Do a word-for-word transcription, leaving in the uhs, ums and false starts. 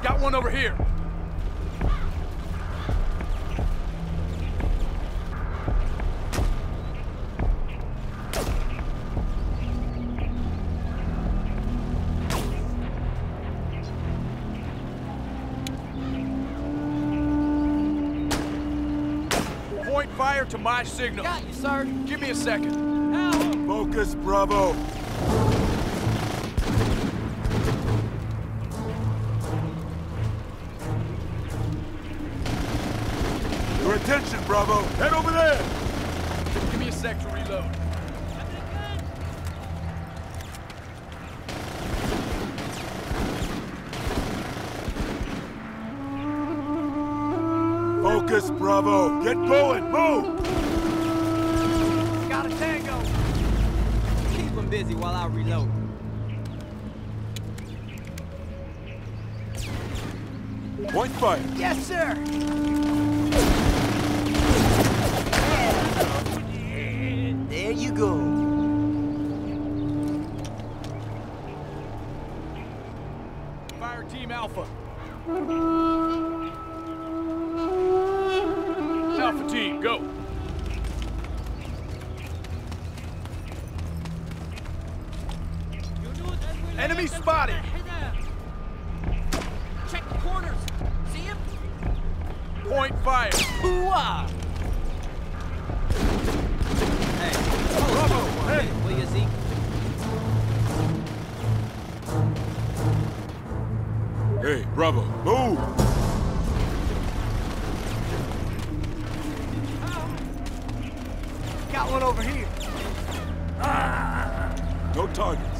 Got one over here. Point fire to my signal. Got you, sir. Give me a second. Focus, Bravo. Your attention, Bravo. Head over there. Give me a sec to reload. Focus, Bravo. Get going. Move. Got a tango. Keep them busy while I reload. Point fire. Yes, sir. There you go. Fire Team Alpha. Alpha Team, go. Enemy spotted. Check the corners. See him? Point fire. Hoo-ah! Hey, Bravo. hey, will you, Zeke? Hey, Bravo. Move. Got one over here. No target.